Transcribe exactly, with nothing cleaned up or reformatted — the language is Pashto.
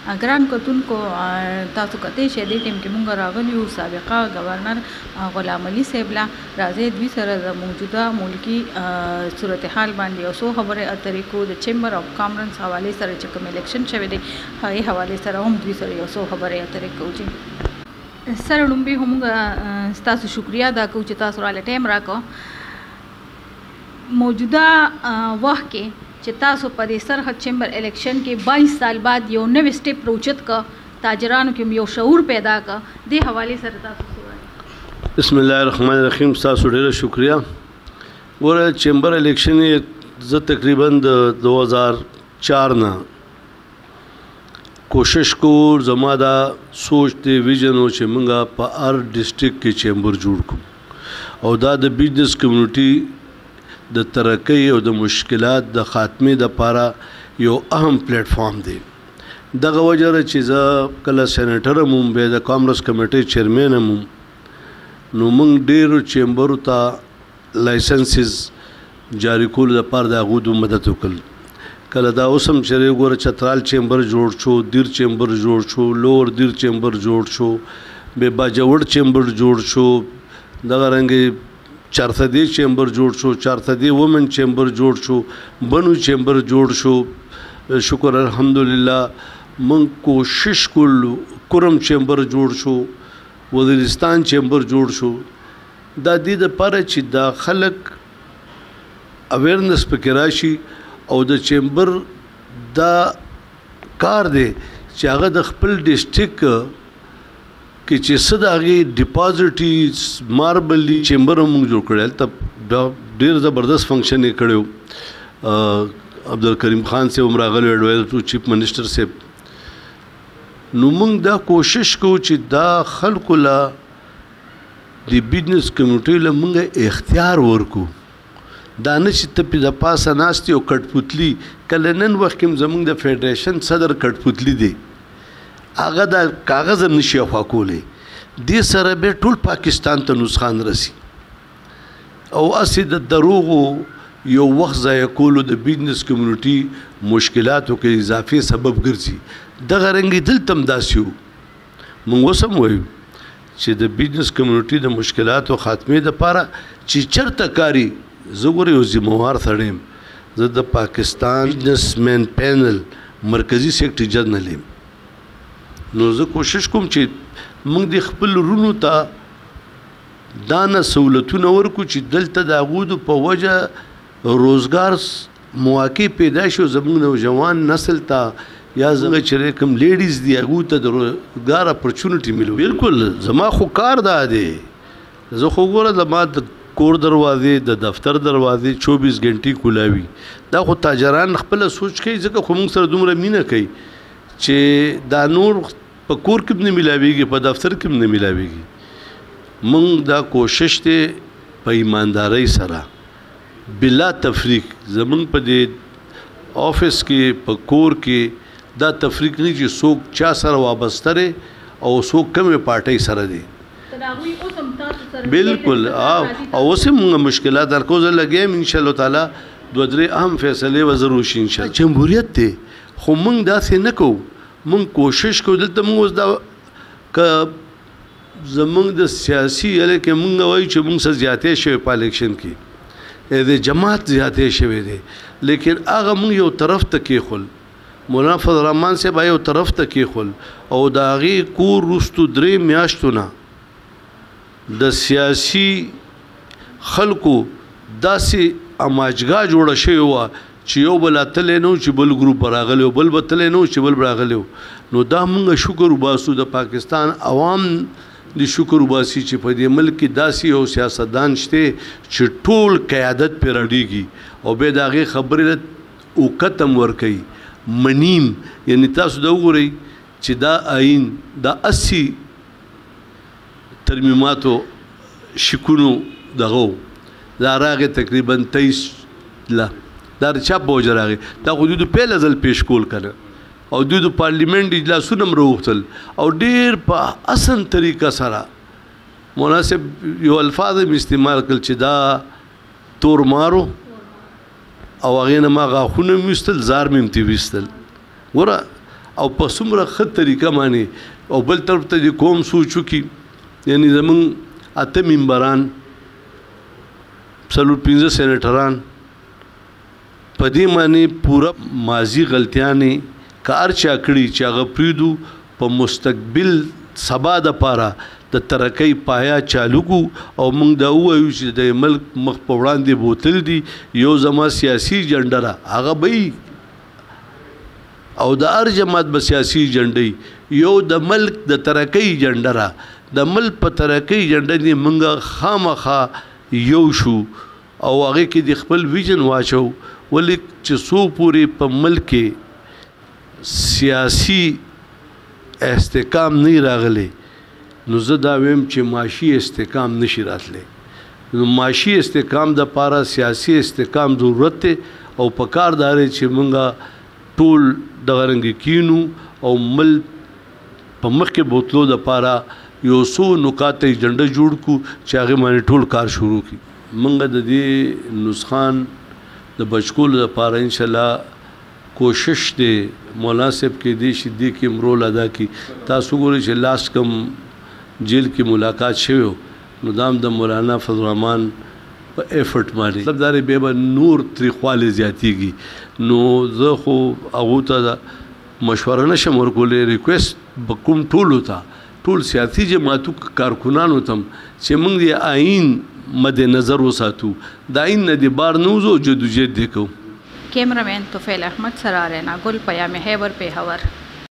ګران کتونکو تاسو کتې شئ دې ټیم کې مونږ راغلي یو سابقه گورنر غلام علي صاحب لا راځي دوی سره د موجوده ملکی صورتحال باندې او څو خبرې اترې کو د چیمبر اف کامرنس حوالې سره چې کوم الیکشن شوی دی هغې حوالې سره هم دوی سره یو څو خبرې اترې کوو چې سره لومبې هم ستاسو شکریا ادا کوو چې تاسو راله ټایم راکړو موجوده وخت کې چې تاسو په دې سرحد چیمبر الیکشن کې باییس سال بعد یو نوی سټیپ روچت کا تاجرانو کې یو شعور پیدا کا دې حوالې سره تاسو بسم الله الرحمن الرحیم تاسو ډیره شکریا ګوره چیمبر الیکشن زه تقریبا د دو هزار چار نه کوشش کو زما دا سوچ دی ویژن و چې موږ په هر ډسټرکټ کې چیمبر جوړ کړو او دا د بزنس کمیونټي د ترقی او د مشکلات د خاتمې دپاره یو اهم پلیټ فارم دی دغه وجه ده چې زه کله سینیټر هم وم بیا د کامرس کمیټۍ چیرمین هم وم نو موږ ډېرو چیمبرو ته لایسنسز جاري کولو دپاره د هغوی د مدد وکړل کله دا اوس هم چې وګوره چترال چیمبر جوړ شو دیر چیمبر جوړ شو لور دیر چیمبر جوړ شو بیا باجوړ چیمبر جوړ شو دغه رنګې چارثدی چیمبر جوړ شو چارثدی وومن چیمبر جوړ شو بنو چیمبر جوړ شو شکر الحمدلله من کوشش کولو کرم چیمبر جوړ شو وزیرستان چیمبر جوړ شو دا دې دپاره چې دا خلک اویرنس پکې راشي او د چیمبر دا کار دی چې هغه د خپل ډسټرکټ کې چې څه د هغې ډپازټي ماربلي چیمبر هم موږ جوړ کړی هلته ډېر زبردست فنکشن یې کړی و عبدالکریم خان صاحب هم راغلی ایډوایزر ټو چیف منسټر صاحب نو موږ دا کوشش کوو چې دا خلکو له د بزنس کمیونټۍ له موږ اختیار ورکو دا نه چې ته پې د پاسه ناست یې او کټپوتلي کله نن وخت کې زموږ د فیډریشن صدر کټپوتلي دی هغه د کاغذ هم نشي افوا کولی دې سره بیا ټول پاکستان ته نسخان رسي او هسې د دروغو یو وخت ضایع کولو د بزنس کمیونټي مشکلاتو کې اضافي سبب ګرځي دغه رنګې دلته هم داسې وو موږ اوس هم وایو چې د بزنس کمیونټي د مشکلاتو خاتمې دپاره چې چېرته کاري زه ګوره یو ذمهوار سړی یم زه د پاکستان بزنس مین پینل مرکزي سیکرټري جنرل یم نو زه کوشش کوم چې موږ د خپل ورونو ته دا نه سهولتونه ورکړو چې دلته د هغوی په وجه روزګار مواقع پیدا شي او زموږ نوجوان نسل ته یا زموږ چې کوم لیډیز دي هغوی ته د روزګار اپرچونټي ملو بلکل زما خو کار دا دی زه خو ګوره زما د کور دروازې د دفتر دروازې چوبیس ګنټې کولاوي دا خو تاجران خپله سوچ کوي ځکه خو موږ سره دومره مینه کوي چې دا نور په کور کې هم نه میلاویږي په دفتر کې هم نه میلاویږي موږ دا کوشش دی په ایماندارۍ سره بلا تفریق زموږ په دې آفس کې په کور کې دا تفریق نه چې څوک چا سره وابسته دی او څوک کمې پارټۍ سره دی بالکل او اوس هم موږ مشکلات درکو زه لګیا یم انشاءالله تعالی دوه درې اهم فیصلې به ضرور شي انشاءالله جمهوریت دی خو موږ داسې نه کوو موږ کوشش کوو دلته موږ اوس دا که زموږ د سیاسي یعنې کې موږ وایو چې موږ څه زیاتې شوی په الیکشن کې د جماعت زیاتې شوی دی لیکن هغه موږ یو طرف ته کېښول مولانا فضل الرحمن صاحب یو طرف ته کېښول او د هغې کور وروستو درې میاشتو نه د سیاسي خلکو داسې اماجګاه جوړه شوې وه چې یو بل اتلی نه و چې بل ګروپ به راغلی و بل به تلی نه و چې بل به راغلی و نو دا موږ شکر وباسو د پاکستان عوام د شکر وباسي چې په دې ملک کې داسې یو سیاستدان شته چې ټول قیادت پرې راډېږي او بیا د هغې خبرې اوقت هم ورکوي منیم یعنې تاسو دا وګورئ چې دا آئین دا اسی ترمیماتو شکونو دغه دا راغې تقریبا تیس لا دا د چا په وجه راغی دا خو دوی د پیله ځل پیش کول کنه او دوی د پارلیمنټ اجلاسونه هم راوغوښتل او ډېر په اسن طریقه سره مناسب یو الفاظ هم استعمال کړل چې دا تور مارو او هغې نه ما غاښونه مې ویستل زار مې هم ترې ویستل ګوره او په څومره ښه طریقه باندې او بل طرف ته د قوم سوچ وکړي یعنی زمونږ اته ممبران څلور پنځه سینیټران په دې باندې پوره ماضي غلطیانې کار چا کړي چې هغه پریږدو په مستقبل سبا دپاره د ترقۍ پایا چالو کو او موږ دا ووایو چې د ملک مخ په وړاندې بوتل دي یو زما سیاسي ایجنډه ده هغه به او د هر جماعت به سیاسي ایجنډه یو د ملک د ترقۍ ایجنډه ده د ملک په ترقۍ ایجنډه کې موږ خامخا یو شو او هغه کې د خپل ویژن واچو ولې چې څو پورې په ملک کې سیاسي استحکام نه راغلی نو زه دا ویم چې معاشي استحکام نشي راتلی نو معاشي استحکام د پاره سیاسي استحکام ضرورت دی او په کار دا دی چې مونږ ټول دغه رنګ کینو او ملک په مخکې بوتلو د پاره یو څو نکات ایجنډه جوړ کو چې هغه باندې ټول کار شروع کی منګه د دې نسخان د بچکول لپاره ان شاء الله کوشش دی مولانا صاحب کې دې شدي کې مرول ادا کی تاسو ګورئ چې لاس کم جیل کې ملاقات شوی نو دام د مولانا فضل الرحمن په ایفورت باندې مطلب دا به به نور تریخواله زیاتیږي نو زه خو هغه ته مشوره نشم ورکولې ریکوست بکوم ټولو ته ټول سیاسي جماعتو کارکونانو تم چې موږ د آئین مد نظر وساتو د آئین نه د بار نوزو جدوجہد وکړو کیمرامین توفیل احمد سره رڼا ګل پیام خیبر پیښور